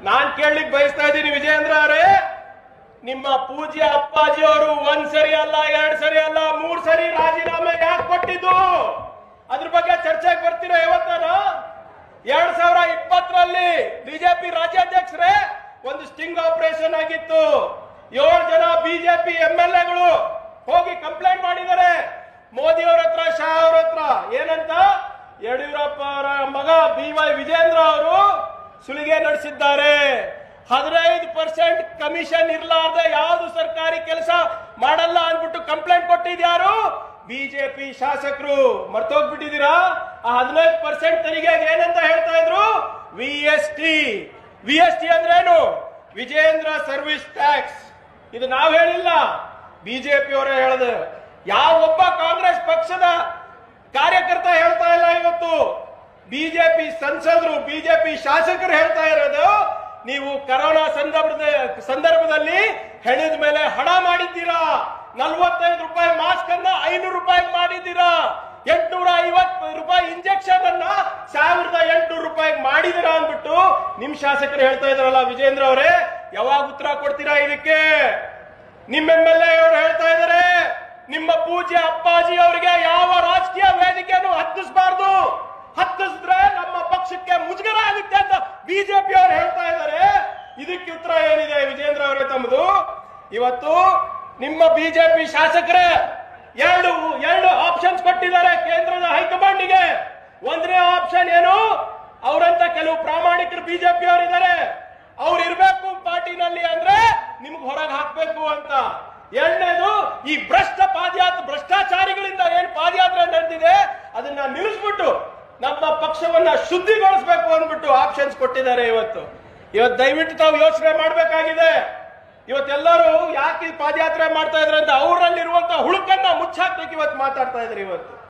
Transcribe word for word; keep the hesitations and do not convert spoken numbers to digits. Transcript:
ನಾನ್ ಕೇಳಲಿಕ್ಕೆ ಬಯಸ್ತಾ ಇದ್ದೀನಿ ವಿಜಯೇಂದ್ರ ಅವರೇ, ನಿಮ್ಮ ಪೂಜ್ಯ ಅಪ್ಪಾಜಿ ಅವರು ಒಂದ್ ಸರಿ ಅಲ್ಲ, ಎರಡ್ ಸರಿ ಅಲ್ಲ, ಮೂರ್ ಸರಿ ರಾಜೀನಾಮೆ ಯಾಕೆ ಕೊಟ್ಟಿದ್ದು? ಅದ್ರ ಬಗ್ಗೆ ಚರ್ಚೆಗೆ ಬರ್ತೀರಾ ಇವತ್ತಾನ? ಎರಡ್ ಸಾವಿರ ಇಪ್ಪತ್ತರಲ್ಲಿ ಬಿಜೆಪಿ ರಾಜ್ಯಾಧ್ಯಕ್ಷರೇ ಒಂದು ಸ್ಟಿಂಗ್ ಆಪರೇಷನ್ ಆಗಿತ್ತು. ಏಳು ಜನ ಬಿಜೆಪಿ ಎಂ ಎಲ್ ಎಗಳು ಹೋಗಿ ಕಂಪ್ಲೇಂಟ್ ಮಾಡಿದ್ದಾರೆ ಮೋದಿ ಅವರ ಹತ್ರ, ಶಾ ಅವ್ರ ಹತ್ರ. ಏನಂತ? ಯಡಿಯೂರಪ್ಪ ಅವರ ಮಗ ಬಿ ವೈ ವಿಜೇಂದ್ರ ಅವರು ಸುಲಿಗೆ ನಡೆಸಿದ್ದಾರೆ, ಹದಿನೈದು ಪರ್ಸೆಂಟ್ ಕಮಿಷನ್ ಇರ್ಲಾರ್ದೆ ಯಾವ್ದು ಸರ್ಕಾರಿ ಕೆಲಸ ಮಾಡಲ್ಲ ಅಂದ್ಬಿಟ್ಟು ಕಂಪ್ಲೇಂಟ್ ಕೊಟ್ಟಿದ್ಯಾರು? ಬಿಜೆಪಿ ಶಾಸಕರು. ಮರ್ತೋಗ್ಬಿಟ್ಟಿದ್ದೀರಾ? ಆ ಹದಿನೈದು ಪರ್ಸೆಂಟ್ ತೆರಿಗೆಗೆ ಏನಂತ ಹೇಳ್ತಾ ಇದ್ರು? V S T. V S T ಅಂದ್ರೇನು? Vijendra service tax. ಇದು ನಾವು ಹೇಳಿಲ್ಲ, ಬಿಜೆಪಿ ಅವರೇ ಹೇಳಿದೆ. ಯಾವ ಒಬ್ಬ ಕಾಂಗ್ರೆಸ್ ಪಕ್ಷದ ಕಾರ್ಯಕರ್ತ ಹೇಳ್ತಾ ಇಲ್ಲ ಇವತ್ತು. ಬಿಜೆಪಿ ಸಂಸದರು, ಬಿಜೆಪಿ ಶಾಸಕರು ಹೇಳ್ತಾ ಇರೋದು, ನೀವು ಕರೋನಾ ಸಂದರ್ಭದ ಸಂದರ್ಭದಲ್ಲಿ ಹೆಣದ ಮೇಲೆ ಹಣ ಮಾಡಿದ್ದೀರಾ, ನಲ್ವತ್ತೈದು ರೂಪಾಯಿ ಮಾಸ್ಕ್ ಅನ್ನ ಐನೂರು ರೂಪಾಯಿ ಮಾಡಿದ್ದೀರಾ, ಎಂಟುನೂರ ಐವತ್ತು ರೂಪಾಯಿ ಇಂಜೆಕ್ಷನ್ ಅನ್ನ ಸಾವಿರದ ಎಂಟುನೂರು ರೂಪಾಯಿ ಮಾಡಿದಿರಾ ಅಂದ್ಬಿಟ್ಟು ನಿಮ್ ಶಾಸಕರು ಹೇಳ್ತಾ ಇದಾರಲ್ಲ ವಿಜೇಂದ್ರ ಅವರೇ, ಯಾವಾಗ ಉತ್ತರ ಕೊಡ್ತೀರಾ ಇದಕ್ಕೆ? ನಿಮ್ಮ ಎಂ ಎಲ್ ಎ ಅವರು ಹೇಳ್ತಾ ಇದಾರೆ, ನಿಮ್ಮ ಪೂಜ್ಯ ಅಪ್ಪಾಜಿ ಅವರಿಗೆ ಯಾವ ರಾಜಕೀಯ ವೇದಿಕೆಯನ್ನು ಹತ್ತಿಸಬಾರ್ದು, ಹತ್ತಿಸಿದ್ರೆ ನಮ್ಮ ಪಕ್ಷಕ್ಕೆ ಮುಜುಗರ ಆಗುತ್ತೆ ಅಂತ ಬಿಜೆಪಿ ಅವರು ಹೇಳ್ತಾ ಇದ್ದಾರೆ. ಇದಕ್ಕೆ ಉತ್ತರ ಏನಿದೆ ವಿಜೇಂದ್ರ ಅವರೇ ತಮ್ಮದು? ಇವತ್ತು ನಿಮ್ಮ ಬಿಜೆಪಿ ಶಾಸಕರೇ ಎರಡು ಎರಡು ಆಪ್ಷನ್ಸ್ ಕೊಟ್ಟಿದ್ದಾರೆ ಕೇಂದ್ರದ ಹೈಕಮಾಂಡ್ಗೆ. ಒಂದನೇ ಆಪ್ಷನ್ ಏನು? ಅವರಂತ ಕೆಲವು ಪ್ರಾಮಾಣಿಕರು ಬಿಜೆಪಿ ಅವರಿದ್ದಾರೆ, ಅವ್ರು ಇರ್ಬೇಕು ಪಾರ್ಟಿನಲ್ಲಿ ಅಂದ್ರೆ ನಿಮ್ಗೆ ಹೊರಗೆ ಹಾಕ್ಬೇಕು ಅಂತ. ಎರಡನೇದು, ಈ ಭ್ರಷ್ಟ ಪಾದಯಾತ್ರೆ ಭ್ರಷ್ಟಾಚಾರಿಗಳಿಂದ ಏನ್ ಪಾದಯಾತ್ರೆ ನಡೆದಿದೆ ಅದನ್ನ ನಿಲ್ಲಿಸ್ಬಿಟ್ಟು ನಮ್ಮ ಪಕ್ಷವನ್ನ ಶುದ್ಧಿಗೊಳಿಸಬೇಕು ಅಂದ್ಬಿಟ್ಟು ಆಪ್ಷನ್ಸ್ ಕೊಟ್ಟಿದ್ದಾರೆ. ಇವತ್ತು ಇವತ್ತು ದಯವಿಟ್ಟು ತಾವು ಯೋಚನೆ ಮಾಡಬೇಕಾಗಿದೆ. ಇವತ್ತೆಲ್ಲರೂ ಯಾಕೆ ಪಾದಯಾತ್ರೆ ಮಾಡ್ತಾ ಇದ್ರೆ ಅಂತ ಅವರಲ್ಲಿರುವಂತಹ ಹುಳುಕನ್ನ ಮುಚ್ಚಾಕ್ಬೇಕು ಇವತ್ತು ಮಾತಾಡ್ತಾ ಇದ್ದಾರೆ ಇವತ್ತು.